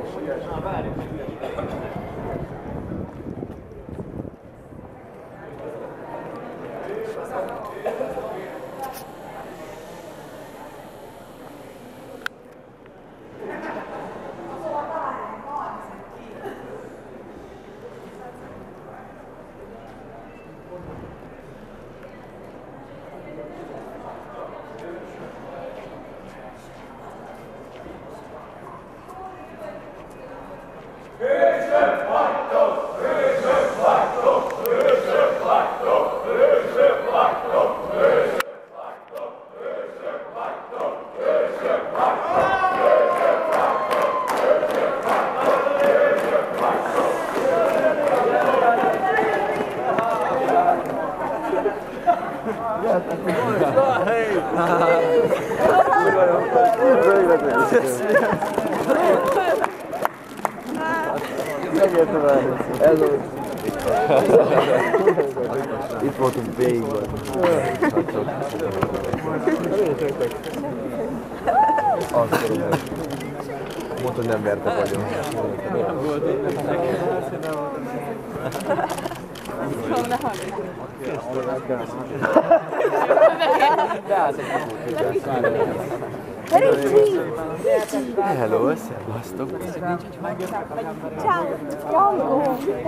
Itt voltunk végigben. Azt tudom, mondta, hogy nem verte vagyok. Hello, szevasztok! Ciao, Jango!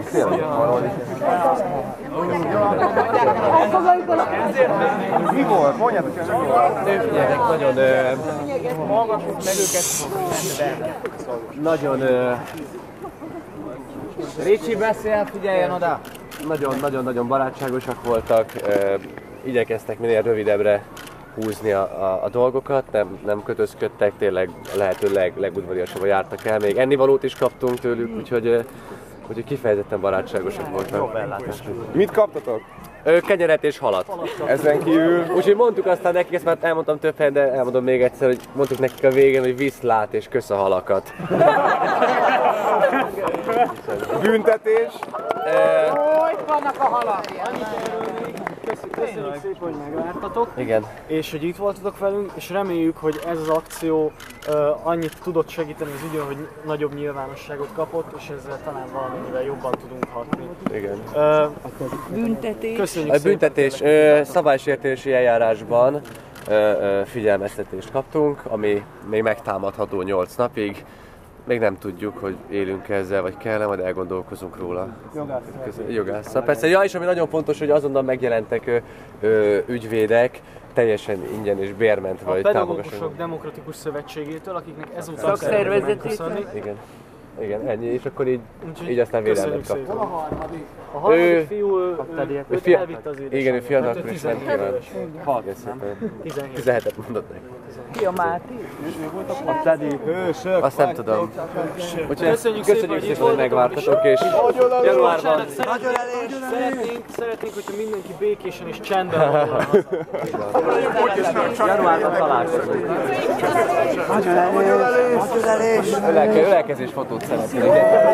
Mi volt? Mondjátok el, mi volt? Figyeljetek, nagyon... meg őket... Nagyon... Ricsi beszél, figyeljen oda! Nagyon barátságosak voltak, igyekeztek minél rövidebbre húzni a dolgokat, nem kötözködtek, tényleg a lehető legudvariasabban jártak el, még ennivalót is kaptunk tőlük, úgyhogy kifejezetten barátságosak voltak. Mit kaptatok? Kenyeret és halat. Ezen kívül... Úgyhogy mondtuk aztán nekik, ezt már elmondtam több helyen, de elmondom még egyszer, hogy mondtuk nekik a végén, hogy viszlát és kösz a halakat. Büntetés? Hogy vannak a halak? Köszönjük szépen, hogy megláttatok. Igen. És hogy itt voltatok velünk, és reméljük, hogy ez az akció annyit tudott segíteni az ügyön, hogy nagyobb nyilvánosságot kapott, és ezzel talán valamennyire jobban tudunk hatni. Igen. Büntetés. Köszönjük A büntetés szabálysértési eljárásban figyelmeztetést kaptunk, ami még megtámadható 8 napig. Még nem tudjuk, hogy élünk ezzel, vagy kell, majd elgondolkozunk róla. Jogásszal. Persze, ja, és ami nagyon fontos, hogy azonnal megjelentek ügyvédek, teljesen ingyen és bérment vagy támogatáson. A Pedagógusok Demokratikus Szövetségétől, akiknek ezúttal szeretnék megköszönni. Igen, ennyi, és akkor így aztán védelmet kaptunk. A harmadik fiú, őt elvitte az édesanyja. Igen, ő fiatal, és nem kívánt. Hallgass szépen. 17-et mondott neki. Ki a Máté? A Teddy hősök. Azt nem tudom. Úgyhogy Köszönjük szépen, hogy megvártatok, és januárban... Szeretnénk, hogyha mindenki békésen és csendben van. Januárban találkozunk. Ölelkezés fotót szeretnék.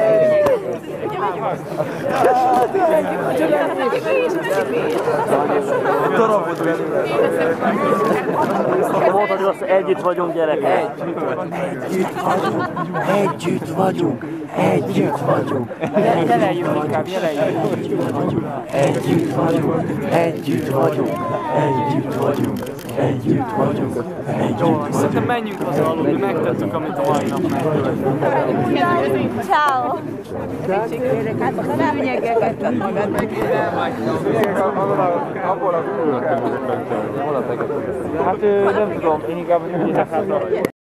Mondod, hogy együtt vagyunk, gyerekek. Együtt vagyunk. Jeleljünk inkább, jeleljünk. Együtt vagyunk. Szerintem menjünk haza aludni, megtettük, amit a mai nap megtettünk. Ciao! Szűnyegeket magad meg. Abból a Hát nem tudom, én inkább úgy